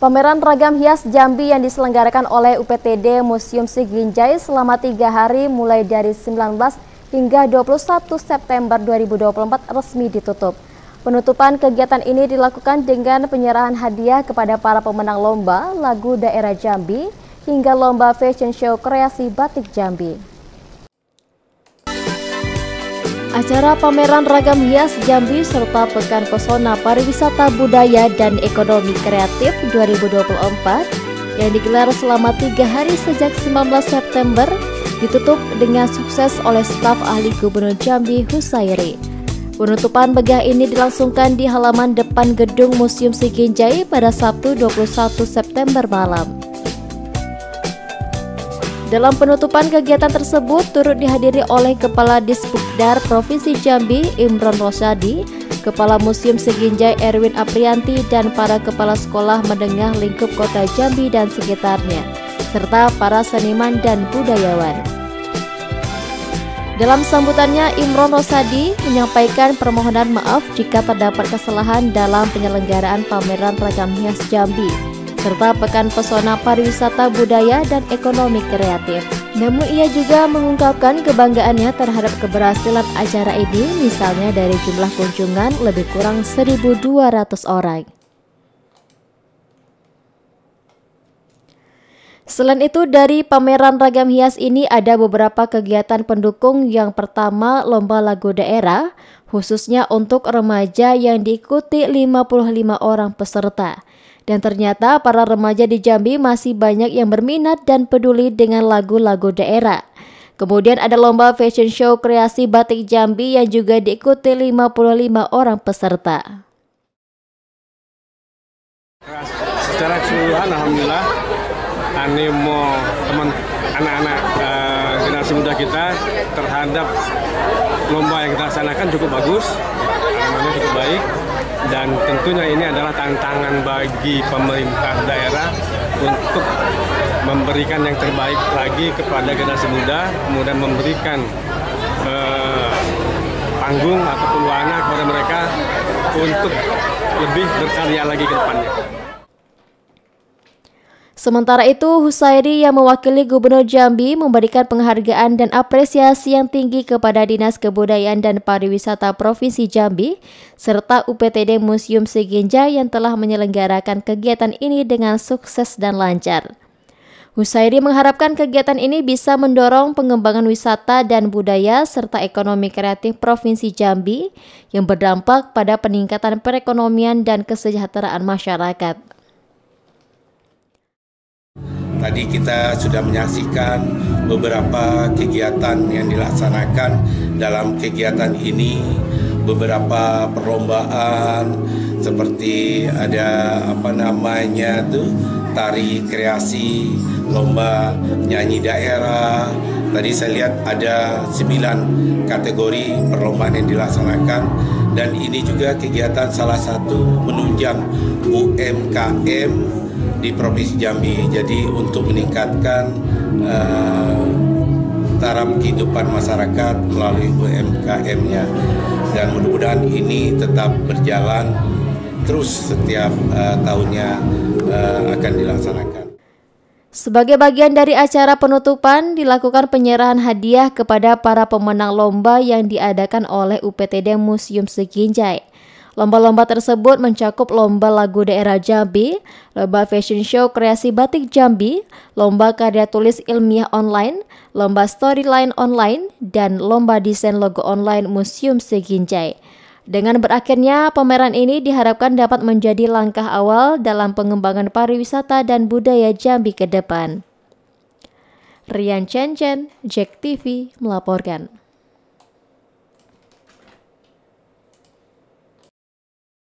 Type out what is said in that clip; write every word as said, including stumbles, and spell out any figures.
Pameran ragam hias Jambi yang diselenggarakan oleh U P T D Museum Siginjai selama tiga hari mulai dari sembilan belas hingga dua puluh satu September dua ribu dua puluh empat resmi ditutup. Penutupan kegiatan ini dilakukan dengan penyerahan hadiah kepada para pemenang lomba lagu daerah Jambi hingga lomba fashion show kreasi batik Jambi. Acara pameran ragam hias Jambi serta Pekan Pesona Pariwisata Budaya dan Ekonomi Kreatif dua ribu dua puluh empat yang digelar selama tiga hari sejak sembilan belas September ditutup dengan sukses oleh staf ahli Gubernur Jambi Husairi. Penutupan megah ini dilangsungkan di halaman depan gedung Museum Siginjai pada Sabtu dua puluh satu September malam. Dalam penutupan kegiatan tersebut turut dihadiri oleh Kepala Disbudkar Provinsi Jambi Imron Rosyadi, Kepala Museum Siginjai Erwin Aprianti, dan para kepala sekolah menengah lingkup kota Jambi dan sekitarnya, serta para seniman dan budayawan. Dalam sambutannya, Imron Rosyadi menyampaikan permohonan maaf jika terdapat kesalahan dalam penyelenggaraan pameran ragam hias Jambi serta Pekan Pesona Pariwisata Budaya dan Ekonomi Kreatif. Namun ia juga mengungkapkan kebanggaannya terhadap keberhasilan acara ini, misalnya dari jumlah kunjungan lebih kurang seribu dua ratus orang. Selain itu, dari pameran ragam hias ini ada beberapa kegiatan pendukung. Yang pertama, lomba lagu daerah, khususnya untuk remaja yang diikuti lima puluh lima orang peserta. Dan ternyata para remaja di Jambi masih banyak yang berminat dan peduli dengan lagu-lagu daerah. Kemudian ada lomba fashion show kreasi batik Jambi yang juga diikuti lima puluh lima orang peserta. Secara keseluruhan, alhamdulillah, animo teman anak-anak uh, generasi muda kita terhadap lomba yang kita laksanakan cukup bagus, animenya cukup baik. Dan tentunya ini adalah tantangan bagi pemerintah daerah untuk memberikan yang terbaik lagi kepada generasi muda, kemudian memberikan eh, panggung ataupun wahana kepada mereka untuk lebih berkarya lagi ke depannya. Sementara itu, Husairi yang mewakili Gubernur Jambi memberikan penghargaan dan apresiasi yang tinggi kepada Dinas Kebudayaan dan Pariwisata Provinsi Jambi serta U P T D Museum Siginjai yang telah menyelenggarakan kegiatan ini dengan sukses dan lancar. Husairi mengharapkan kegiatan ini bisa mendorong pengembangan wisata dan budaya serta ekonomi kreatif Provinsi Jambi yang berdampak pada peningkatan perekonomian dan kesejahteraan masyarakat. Tadi kita sudah menyaksikan beberapa kegiatan yang dilaksanakan. Dalam kegiatan ini beberapa perlombaan seperti ada apa namanya tuh tari kreasi, lomba nyanyi daerah. Tadi saya lihat ada sembilan kategori perlombaan yang dilaksanakan, dan ini juga kegiatan salah satu menunjang U M K M di Provinsi Jambi. Jadi untuk meningkatkan uh, taraf kehidupan masyarakat melalui U M K M-nya, dan mudah-mudahan ini tetap berjalan terus setiap uh, tahunnya uh, akan dilaksanakan. Sebagai bagian dari acara penutupan, dilakukan penyerahan hadiah kepada para pemenang lomba yang diadakan oleh U P T D Museum Siginjai. Lomba-lomba tersebut mencakup lomba lagu daerah Jambi, lomba fashion show kreasi batik Jambi, lomba karya tulis ilmiah online, lomba storyline online, dan lomba desain logo online Museum Siginjai. Dengan berakhirnya pameran ini diharapkan dapat menjadi langkah awal dalam pengembangan pariwisata dan budaya Jambi ke depan. Rian Chen Chen, Jack T V melaporkan.